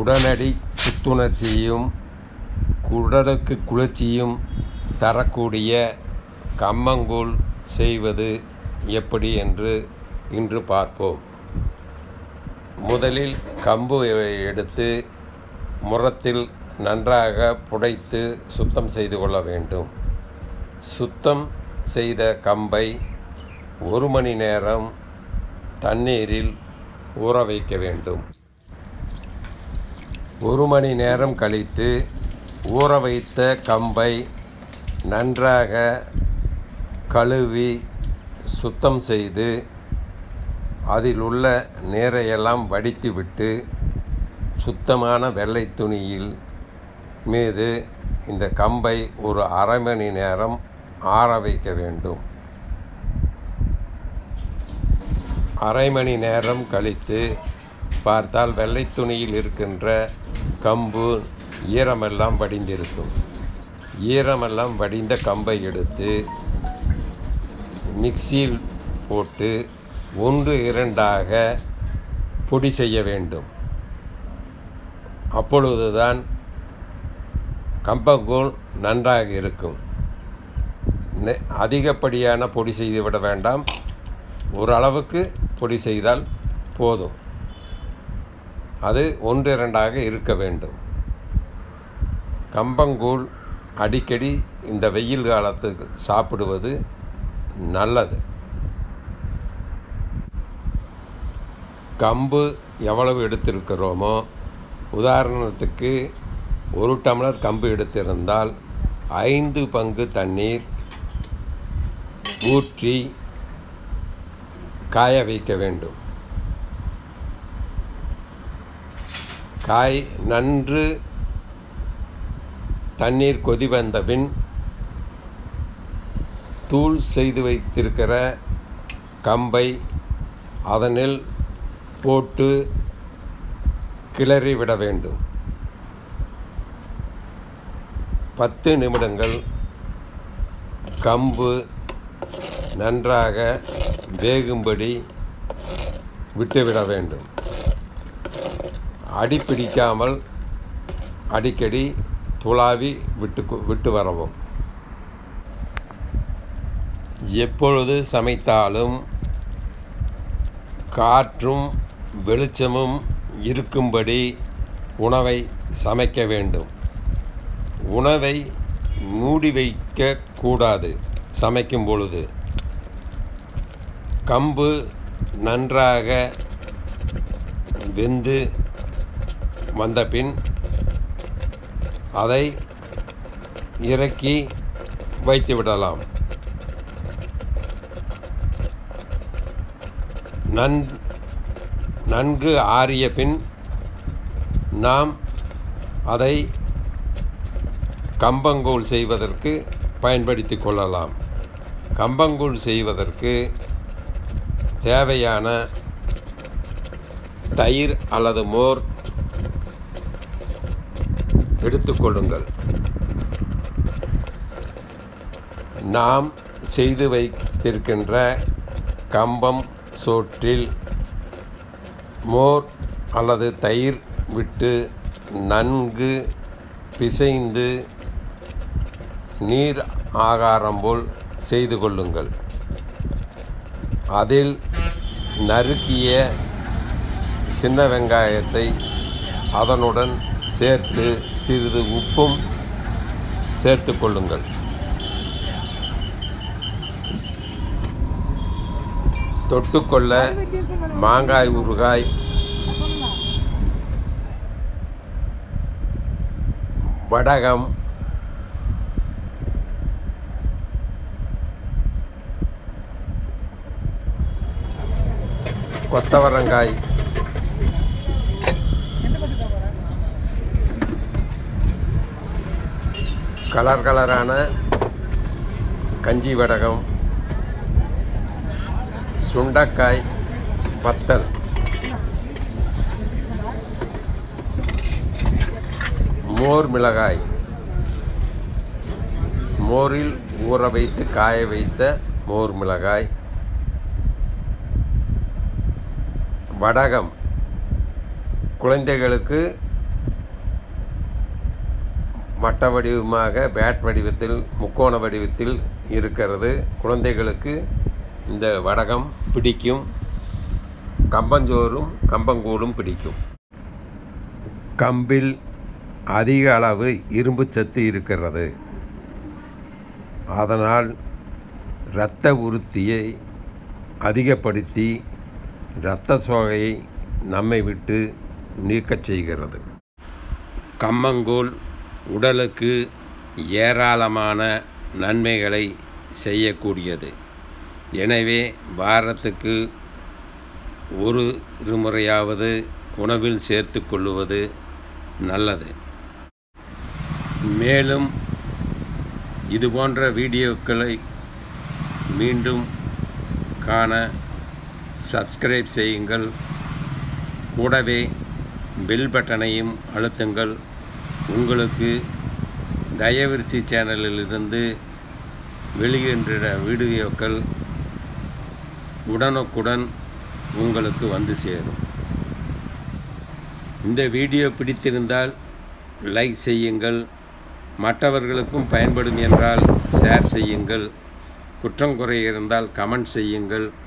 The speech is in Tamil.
உடனடி புத்துணர்ச்சியும் குடலுக்கு குளிர்ச்சியும் தரக்கூடிய கம்மங்கூழ் செய்வது எப்படி என்று இன்று பார்ப்போம். முதலில் கம்பு எடுத்து முறத்தில் நன்றாக புடைத்து சுத்தம் செய்து கொள்ள வேண்டும். சுத்தம் செய்த கம்பை 1 மணி நேரம் தண்ணீரில் ஊற வைக்க வேண்டும். 1 மணி நேரம் கழித்து ஊற வைத்த கம்பை நன்றாக கழுவி சுத்தம் செய்து அதில் உள்ள நீரையெல்லாம் வடித்துவிட்டு சுத்தமான வெள்ளை துணியில் மீது இந்த கம்பை ஒரு அரை மணி நேரம் ஆற வைக்க வேண்டும். அரை மணி நேரம் கழித்து பார்த்தால் வெள்ளை துணியில் இருக்கின்ற கம்பு ஈரமெல்லாம் வடிந்திருக்கும். ஈரமெல்லாம் வடிந்த கம்பை எடுத்து மிக்சியில் போட்டு 1-2 பொடி செய்ய வேண்டும். அப்பொழுதுதான் கம்பங்கூழ் நன்றாக இருக்கும். அதிகப்படியான பொடி செய்துவிட வேண்டாம். ஓரளவுக்கு பொடி செய்தால் போதும். அது 1-2 இருக்க வேண்டும். கம்பங்கூழ் அடிக்கடி இந்த வெயில் காலத்துக்கு சாப்பிடுவது நல்லது. கம்பு எவ்வளவு எடுத்திருக்கிறோமோ, உதாரணத்துக்கு 1 டம்ளர் கம்பு எடுத்திருந்தால் 5 பங்கு தண்ணீர் ஊற்றி காய வைக்க வேண்டும். நன்று தண்ணீர் கொதி வந்த பின் தூள் செய்து வைத்திருக்கிற கம்பை அதனில் போட்டு கிளறி விட வேண்டும். 10 நிமிடங்கள் கம்பு நன்றாக வேகும்படி விட்டுவிட வேண்டும். அடிப்பிடிக்காமல் அடிக்கடி துளாவி விட்டு வரவும். எப்பொழுது சமைத்தாலும் காற்றும் வெளிச்சமும் இருக்கும்படி உணவை சமைக்க வேண்டும். உணவை மூடி வைக்கக்கூடாது. சமைக்கும் பொழுது கம்பு நன்றாக வெந்து வந்த பின் அதை இறக்கி வைத்துவிடலாம். நன்கு ஆறிய பின் நாம் அதை கம்பங்கூழ் செய்வதற்கு பயன்படுத்தி கொள்ளலாம். கம்பங்கூழ் செய்வதற்கு தேவையான தயிர் அல்லது மோர் எடுத்துக்கொள்ளுங்கள். நாம் செய்து வைத்திருக்கின்ற கம்பம் சோற்றில் மோர் அல்லது தயிர் விட்டு நன்கு பிசைந்து நீர் ஆகாரம் போல் செய்து கொள்ளுங்கள். அதில் நறுக்கிய சின்ன வெங்காயத்தை அதனுடன் சேர்த்து சிறிது உப்பும் சேர்த்து கொள்ளுங்கள். தொட்டுக்கொள்ள மாங்காய் ஊறுகாய், வடகம், கொத்தவரங்காய், கலரான கஞ்சி வடகம், சுண்டைக்காய் வத்தல், மோர் மிளகாய், மோரில் ஊற வைத்து காய வைத்த மோர் மிளகாய், வடகம் குழந்தைகளுக்கு வட்ட வடிவமாக பேட் வடிவத்தில் முக்கோண வடிவத்தில் இருக்கிறது. குழந்தைகளுக்கு இந்த வடகம் பிடிக்கும். கம்பஞ்சோறும் கம்பங்கூழும் பிடிக்கும். கம்பில் அதிக அளவு இரும்பு சத்து இருக்கிறது. அதனால் இரத்த உறுதியை அதிகப்படுத்தி இரத்த சோகையை நம்மை விட்டு நீக்கச் செய்கிறது. கம்மங்கூழ் உடலுக்கு ஏராளமான நன்மைகளை செய்யக்கூடியது. எனவே வாரத்துக்கு ஒரு முறையாவது உணவில் சேர்த்து கொள்வது நல்லது. மேலும் இதுபோன்ற வீடியோக்களை மீண்டும் காண சப்ஸ்கிரைப் செய்யுங்கள். கூடவே பெல் பட்டனையும் அழுத்துங்கள். உங்களுக்கு தயவிருத்தி சேனலிலிருந்து வெளியிடுகின்ற வீடியோக்கள் உடனுக்குடன் உங்களுக்கு வந்து சேரும். இந்த வீடியோ பிடித்திருந்தால் லைக் செய்யுங்கள். மற்றவர்களுக்கும் பயன்படும் என்றால் ஷேர் செய்யுங்கள். குற்றம் குறை இருந்தால் கமெண்ட் செய்யுங்கள்.